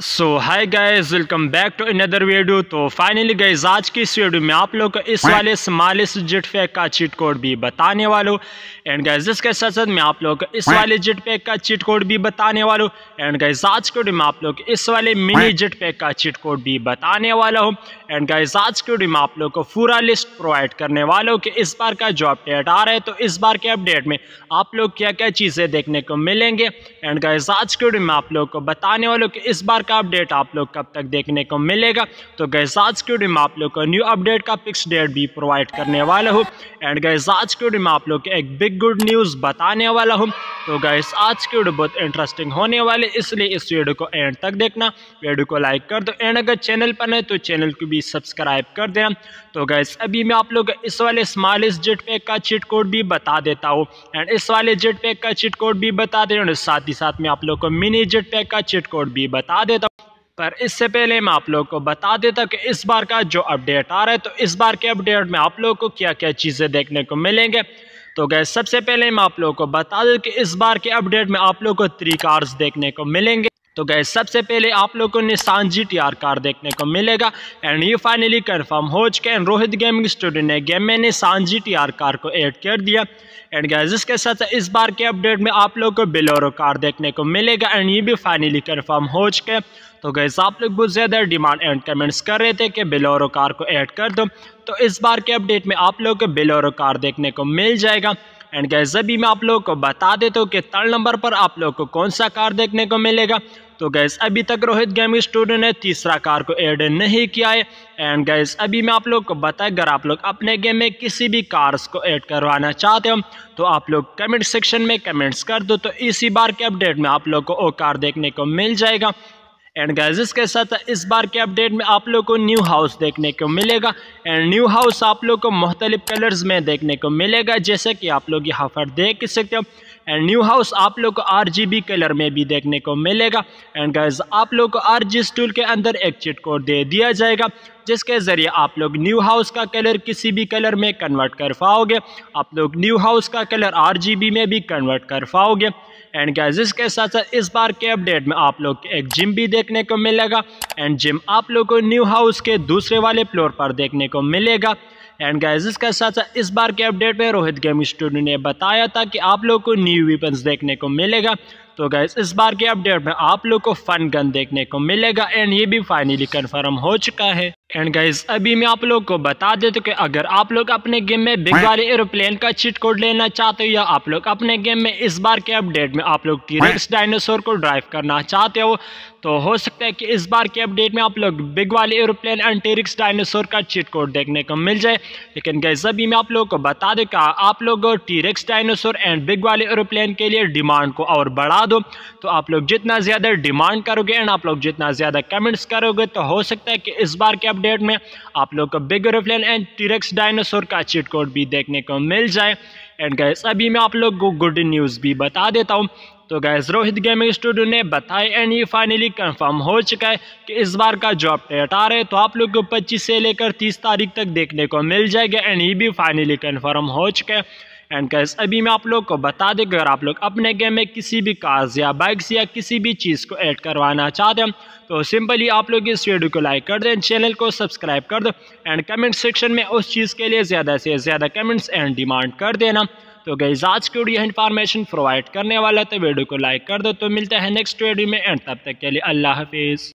So hi guys, welcome back to another video. तो finally guys, आज की इस वीडियो में आप लोग को इस वाले स्मॉलेस्ट जेट पैक का चीट कोड भी बताने वाला हूँ। एंड गाइस, इसके साथ साथ मैं आप लोग को इस वाले जेट पैक का चीट कोड भी बताने वाला हूँ। एंड गाइस, आज के वीडियो में आप लोग इस वाले मिनी जेट पैक का चीट कोड भी बताने वाला हूँ। एंड गाइस, आज के वीडियो में आप लोग को पूरा लिस्ट प्रोवाइड करने वाला हूँ कि इस बार का जो अपडेट आ रहा है, तो इस बार के अपडेट में आप लोग क्या क्या चीज़ें देखने को मिलेंगे। एंड गाइस, आज के वीडियो में आप लोग को बताने वाला हूँ कि इस बार का अपडेट आप लोग कब तक देखने को मिलेगा। तो गाइस, आज के वीडियो में आप लोग को न्यू अपडेट का फिक्स डेट भी प्रोवाइड करने वाला हूँ। एंड गाइस, आज के वीडियो में आप लोग को एक बिग गुड न्यूज़ बताने वाला हूँ। तो गाइस, आज की वीडियो बहुत इंटरेस्टिंग होने वाले, इसलिए इस वीडियो को एंड तक देखना। वीडियो को लाइक कर दो एंड अगर चैनल पर नहीं तो चैनल को भी सब्सक्राइब कर देना। तो गाइस, अभी मैं आप लोग इस वाले स्मॉलेस्ट जेट पैक का चीट कोड भी बता देता हूँ। एंड इस वाले जेट पैक का चीट कोड भी बता दे रहा हूँ, साथ ही साथ में आप लोग को मिनी जेट पैक का चीट कोड भी बता देता हूँ। पर इससे पहले मैं आप लोग को बता देता कि इस बार का जो अपडेट आ रहा है, तो इस बार के अपडेट में आप लोग को क्या क्या चीज़ें देखने को मिलेंगे। तो गैस, सबसे पहले मैं आप लोग को बता दूं कि इस बार के अपडेट में आप लोग को 3 कार्स देखने को मिलेंगे। तो गैस, सबसे पहले आप लोग को निसान GTR कार देखने को मिलेगा। एंड ये फाइनली कंफर्म हो चुका है। रोहित गेमिंग स्टूडियो ने गेम में निसान GTR कार को ऐड कर दिया। एंड गैस, इसके साथ इस बार के अपडेट में आप लोग को बोलेरो कार देखने को मिलेगा। एंड ये भी फाइनली कंफर्म हो चुका है। तो गैस, आप लोग बहुत ज़्यादा डिमांड एंड कमेंट्स कर रहे थे कि बोलेरो कार को ऐड कर दो, तो इस बार के अपडेट में आप लोग को बोलेरो कार देखने को मिल जाएगा। एंड गैस, अभी मैं आप लोग को बता देता हूँ कि 3rd नंबर पर आप लोग को कौन सा कार देखने को मिलेगा। तो गैस, अभी तक रोहित गेमिंग स्टूडियो ने तीसरा कार को ऐड नहीं किया है। एंड गैस, अभी मैं आप लोग को बताया, अगर आप लोग अपने गेम में किसी भी कार्स को ऐड करवाना चाहते हो तो आप लोग कमेंट सेक्शन में कमेंट्स कर दो, तो इसी बार के अपडेट में आप लोग को वो कार देखने को मिल जाएगा। एंड गाइस, इसके साथ इस बार के अपडेट में आप लोग को न्यू हाउस देखने को मिलेगा। एंड न्यू हाउस आप लोग को मुख्तलिफ कलर्स में देखने को मिलेगा, जैसे कि आप लोग यहाँ पर देख सकते हो। एंड न्यू हाउस आप लोग को RGB कलर में भी देखने को मिलेगा। एंड गाइस, आप लोग को RGS टूल के अंदर एक चीट कोड दे दिया जाएगा, जिसके ज़रिए आप लोग न्यू हाउस का कलर किसी भी कलर में कन्वर्ट कर पाओगे। आप लोग न्यू हाउस का कलर RGB में भी कन्वर्ट कर पाओगे। एंड गाइस, इसके साथ साथ इस बार के अपडेट में आप लोग एक जिम भी देखने को मिलेगा। एंड जिम आप लोग को न्यू हाउस के दूसरे वाले फ्लोर पर देखने को मिलेगा। एंड गाइस, इसके साथ साथ इस बार के अपडेट में रोहित गेमिंग स्टूडियो ने बताया था कि आप लोग को न्यू वेपन्स देखने को मिलेगा। तो गाइस, इस बार के अपडेट में आप लोग को फन गन देखने को मिलेगा। एंड ये भी फाइनली कंफर्म हो चुका है। एंड गाइस, अभी मैं आप लोग को बता देता हूं कि अगर आप लोग अपने गेम में बिग वाले एरोप्लेन का चीट कोड लेना चाहते हो, या आप लोग अपने गेम में इस बार के अपडेट में आप लोग टी-रेक्स डायनासोर को ड्राइव करना चाहते हो, तो हो सकता है कि इस बार के अपडेट में आप लोग बिग वाले एरोप्लेन एंड टी-रेक्स डायनासोर का चीट कोड देखने को मिल जाए। लेकिन गाइस, अभी मैं आप लोग को बता दें कि आप लोग टी-रेक्स डायनासोर एंड बिग वाले एरोप्लेन के लिए डिमांड को और बढ़ा दो। तो आप लोग जितना ज़्यादा डिमांड करोगे एंड आप लोग जितना ज़्यादा कमेंट्स करोगे, तो हो सकता है कि इस बार के अपडेट में आप लोग को big aeroplane and T rex dinosaur का चीट कोड भी देखने को मिल जाए। एंड गाइस, अभी मैं आप लोग को गुड न्यूज़ भी बता देता हूँ। तो गाइस, रोहित गेमिंग स्टूडियो ने बताया एंड ये फाइनली कंफर्म हो चुका है कि इस बार का जो अपडेट आ रहा है, तो आप लोग को 25 से लेकर 30 तारीख तक देखने को मिल जाएगा। एंड ये भी फाइनली कंफर्म हो चुका है। एंड गाइस, अभी मैं आप लोग को बता दें, अगर आप लोग अपने गेम में किसी भी कार्स या बाइक्स या किसी भी चीज़ को ऐड करवाना चाहते हैं, तो सिंपली आप लोग इस वीडियो को लाइक कर दें, चैनल को सब्सक्राइब कर दो एंड कमेंट सेक्शन में उस चीज़ के लिए ज़्यादा से ज़्यादा कमेंट्स एंड डिमांड कर देना। तो गाइस, आज की वीडियो इन्फॉर्मेशन प्रोवाइड करने वाला, तो वीडियो को लाइक कर दो। तो मिलता है नेक्स्ट वीडियो में, एंड तब तक के लिए अल्लाह हाफिज़।